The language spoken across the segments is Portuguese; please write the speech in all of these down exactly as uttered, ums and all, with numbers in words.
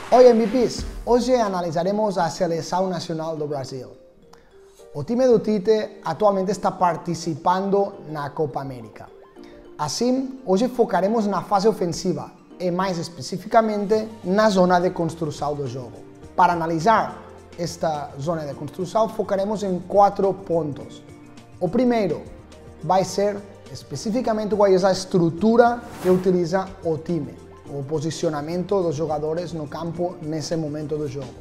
Oi M V Ps, hoje analisaremos a Seleção Nacional do Brasil. O time do Tite atualmente está participando na Copa América. Assim, hoje focaremos na fase ofensiva e mais especificamente na zona de construção do jogo. Para analisar esta zona de construção, focaremos em quatro pontos. O primeiro vai ser especificamente qual é a estrutura que utiliza o time, o posicionamento dos jogadores no campo nesse momento do jogo.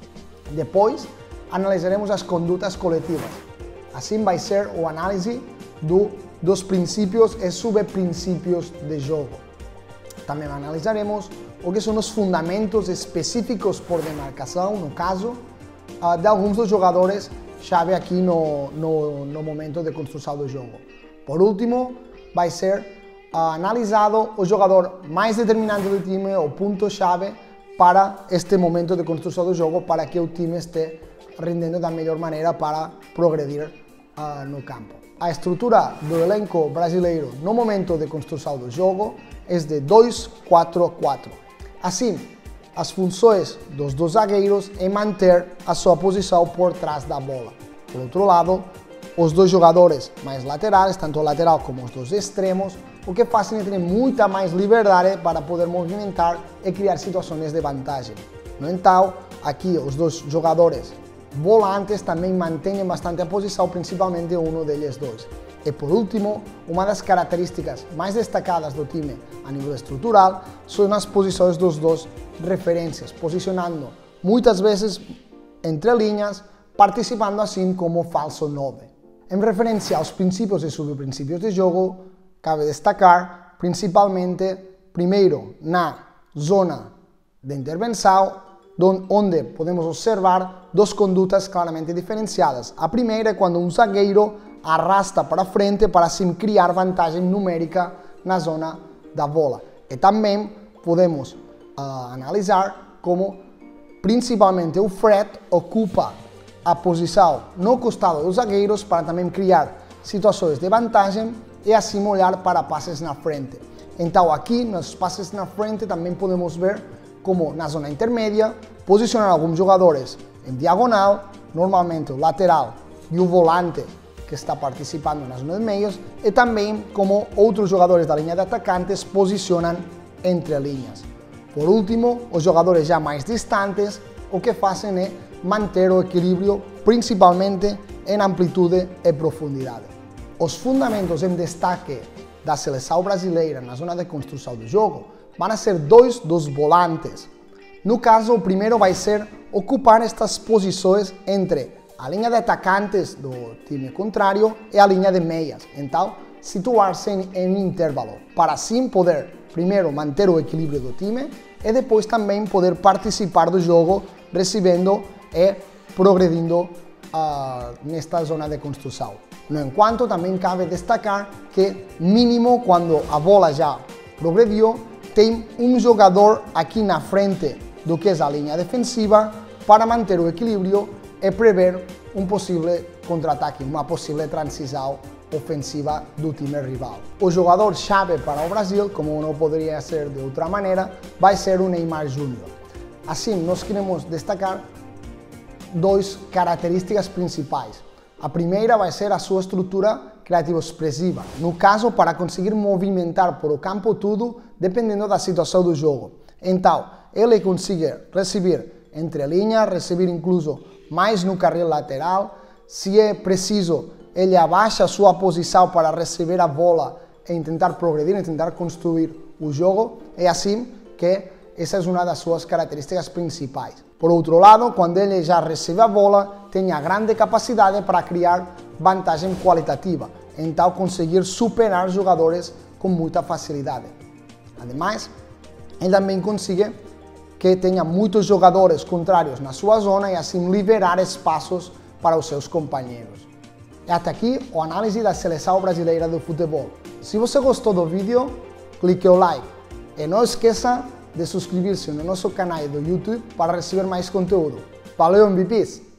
Depois, analisaremos as condutas coletivas. Assim vai ser a análise do, dos princípios e subprincípios de jogo. Também analisaremos o que são os fundamentos específicos por demarcação, no caso, de alguns dos jogadores chave aqui no, no, no momento de construção do jogo. Por último, vai ser Uh, analisado o jogador mais determinante do time, o ponto-chave para este momento de construção do jogo, para que o time esteja rendendo da melhor maneira para progredir uh, no campo. A estrutura do elenco brasileiro no momento de construção do jogo é de dois quatro quatro. Assim, as funções dos dois zagueiros é manter a sua posição por trás da bola. Por outro lado, os dois jogadores mais laterais, tanto o lateral como os dois extremos, o que fazem é ter muita mais liberdade para poder movimentar e criar situações de vantagem. No entanto, aqui os dois jogadores volantes também mantêm bastante a posição, principalmente um deles dois. E por último, uma das características mais destacadas do time a nível estrutural são as posições dos dois referências, posicionando muitas vezes entre linhas, participando assim como falso nove. Em referência aos princípios e subprincípios de jogo, cabe destacar principalmente, primeiro, na zona de intervenção, onde podemos observar duas condutas claramente diferenciadas. A primeira é quando um zagueiro arrasta para frente para assim criar vantagem numérica na zona da bola. E também podemos uh, analisar como principalmente o Fred ocupa a posição no costado dos zagueiros para também criar situações de vantagem e assim olhar para passes na frente. Então aqui, nos passes na frente, também podemos ver como na zona intermédia, posicionar alguns jogadores em diagonal, normalmente o lateral e o volante que está participando na zona de meios, e também como outros jogadores da linha de atacantes posicionam entre linhas. Por último, os jogadores já mais distantes, o que fazem é manter o equilíbrio, principalmente em amplitude e profundidade. Os fundamentos em destaque da seleção brasileira na zona de construção do jogo vão ser dois dos volantes. No caso, o primeiro vai ser ocupar estas posições entre a linha de atacantes do time contrário e a linha de meias. Então, situar-se em, em intervalo, para assim poder, primeiro, manter o equilíbrio do time e depois também poder participar do jogo, recebendo e progredindo uh, nesta zona de construção. No enquanto, também cabe destacar que, mínimo, quando a bola já progrediu, tem um jogador aqui na frente do que é a linha defensiva para manter o equilíbrio e prever um possível contra-ataque, uma possível transição ofensiva do time rival. O jogador-chave para o Brasil, como não poderia ser de outra maneira, vai ser o Neymar Júnior. Assim, nós queremos destacar duas características principais. A primeira vai ser a sua estrutura criativo-expressiva, no caso, para conseguir movimentar por o campo tudo, dependendo da situação do jogo. Então, ele consegue receber entre linhas, receber incluso mais no carril lateral, se é preciso, ele abaixa a sua posição para receber a bola e tentar progredir, e tentar construir o jogo, é assim que essa é uma das suas características principais. Por outro lado, quando ele já recebe a bola, tem a grande capacidade para criar vantagem qualitativa, então conseguir superar jogadores com muita facilidade. Ademais, ele também consegue que tenha muitos jogadores contrários na sua zona e assim liberar espaços para os seus companheiros. E até aqui a análise da seleção brasileira de futebol. Se você gostou do vídeo, clique o like e não esqueça de subscrever-se no nosso canal do YouTube para receber mais conteúdo. Valeu, M V Ps!